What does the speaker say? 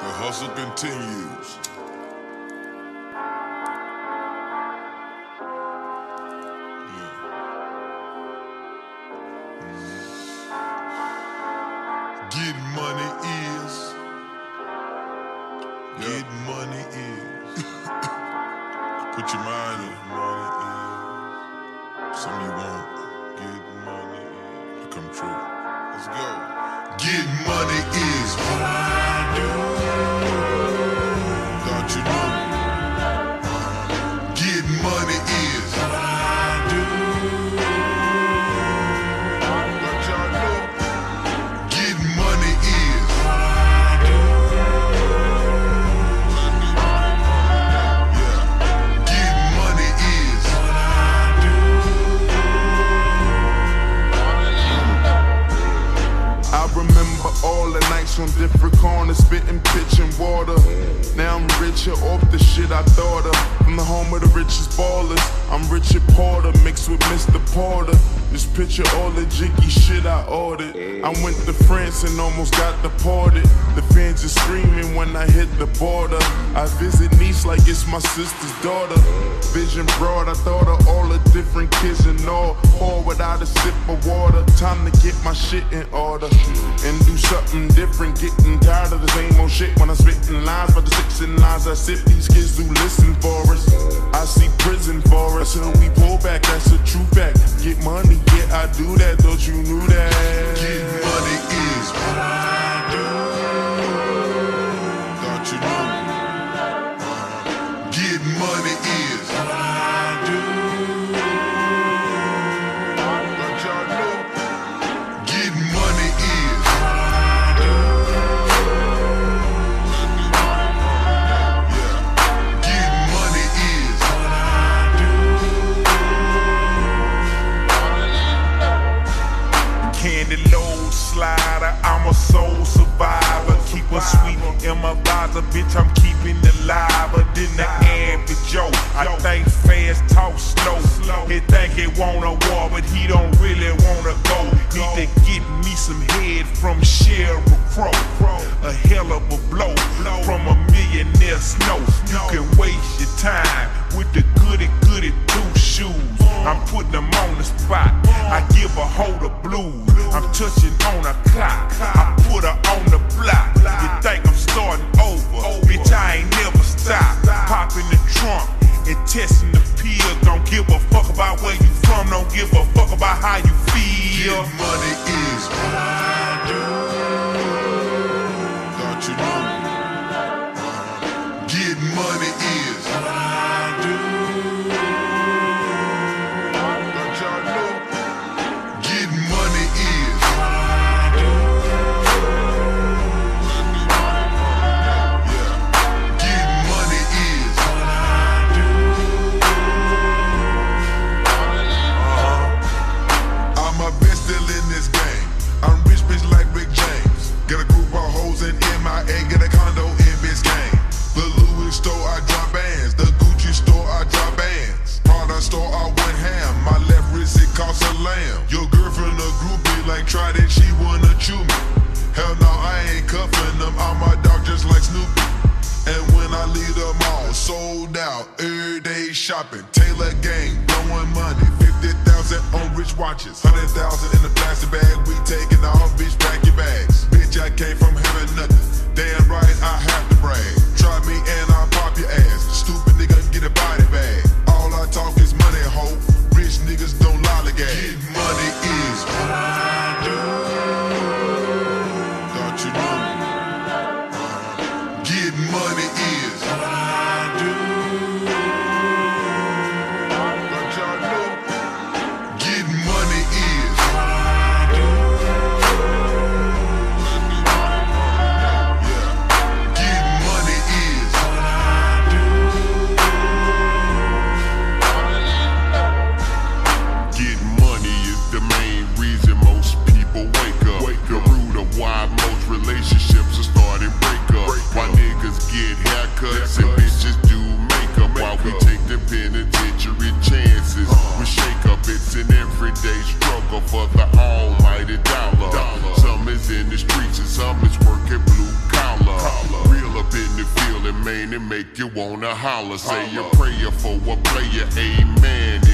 The hustle continues. Getting money is. Getting money is. Put your mind in money is. Something you want. Getting money is. It come true. Let's go. Getting money is what I do. Thought you knew. Getting money is what I do. Thought y'all knew. Getting money is what I do. Yeah. Getting money is what I do. I remember all the nights on different corners, spitting, pitching water. Now I'm richer off the shit I thought of. From the home of the richest ballers, I'm Richard Porter mixed with Mr. Porter. Just picture all the jiggy shit I ordered. I went to France and almost got deported. The fans are screaming when I hit the border. I visit Nice like it's my sister's daughter. Vision broad, I thought of all the different kids and all. Pour without a sip of water. Time to get my shit in order and do something different. Getting tired of the same old shit when I'm spitting lines. For the 6 in lines I sip, these kids do listen for us. I see prison for us and we pull back, that's a true fact. Get money, yeah, I do that, don't you knew that? Getting money is what I do. Thought you knew. Getting money is what I do. Thought y'all knew. Getting money is what I do. Yeah. Getting money is what I do. Candy load slider, I'm a soul survivor. Keep a sweet in my visor, bitch, I'm keeping it liver than the average Joe. I think fast, talk slow. He think he want a war, but he don't really wanna go. Need to get me some head from Sheryl Crow. A hell of a blow from a millionaire snow. You can waste your time with the goody two shoes. I'm putting them on the spot. I give a hoe the blues. I'm touching on a clock. I put her on the block. You think I'm starting over? Bitch, I ain't never stop. Pop in the trunk and testing the pills. Don't give a fuck about where you from. Don't give a fuck about how you feel. Getting money is what I do. Thought you knew. Getting money is what I do. Thought y'all knew. Getting money is what I do. Yeah. Getting money is what I do. I'm my best still in this game. I'm rich bitch like Rick James. Got a group of hoes in MIA, get a condo in Biscayne. The Louis store I drop bands, the Gucci store I drop bands. Prada store I went ham, my left wrist it costs a lamb. Your girlfriend a groupie like Trident, she wanna chew me. Hell no, I ain't cuffing them, I'm my dog just like Snoopy. And when I leave them all sold out, every day shopping. Taylor gang, blowing money, 50,000 on rich watches, 100,000 in a plastic bag. We taking off, bitch, pack your bags. Bitch, I came from having nothing. Damn right, I have to brag. Try me and I'll pop your ass. Stupid nigga, get a body bag. All I talk is money, hoe. Rich niggas don't lollygag. Getting money is what I do. Thought you knew. Getting money is what I do. Thought y'all knew. Getting money is what I do. Yeah. Getting money is what I do. Getting money is the main reason most people wake up. The root of why most relationships are starting break up. Why niggas get haircuts and bitches do makeup. While we take the penitentiary chances. We shake up, it's an everyday struggle for the almighty dollar. Some is in the streets and some is working blue collar. Real and it make you wanna holler. Say a prayer for a player, amen.